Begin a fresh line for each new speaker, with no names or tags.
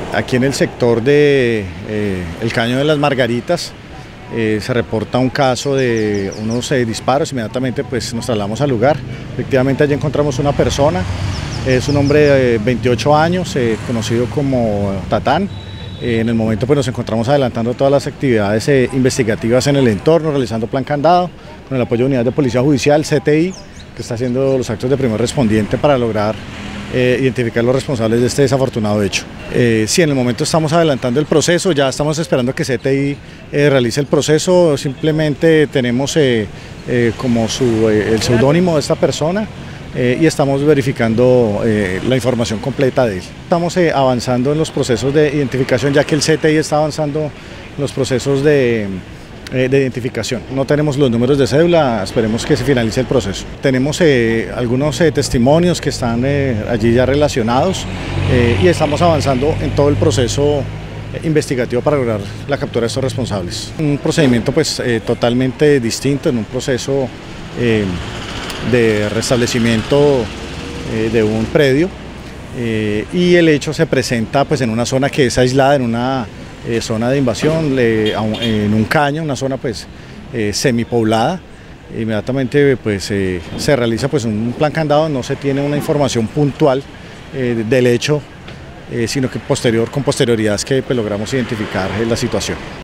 Aquí en el sector de el Caño de las Margaritas se reporta un caso de unos disparos. Inmediatamente pues nos trasladamos al lugar. Efectivamente allí encontramos una persona, es un hombre de 28 años, conocido como Tatán. En el momento pues nos encontramos adelantando todas las actividades investigativas en el entorno, realizando plan candado, con el apoyo de unidades de policía judicial, CTI, que está haciendo los actos de primer respondiente para lograr identificar los responsables de este desafortunado hecho. Sí, en el momento estamos adelantando el proceso, ya estamos esperando que CTI realice el proceso. Simplemente tenemos como el seudónimo de esta persona y estamos verificando la información completa de él. Estamos avanzando en los procesos de identificación, ya que el CTI está avanzando en los procesos de identificación. No tenemos los números de cédula, esperemos que se finalice el proceso. Tenemos algunos testimonios que están allí ya relacionados y estamos avanzando en todo el proceso investigativo para lograr la captura de estos responsables. Un procedimiento pues totalmente distinto, en un proceso de restablecimiento de un predio, y el hecho se presenta pues en una zona que es aislada, en una zona de invasión, en un caño, una zona pues semipoblada. Inmediatamente pues se realiza pues un plan candado, no se tiene una información puntual del hecho, sino que con posterioridad es que pues, logramos identificar la situación.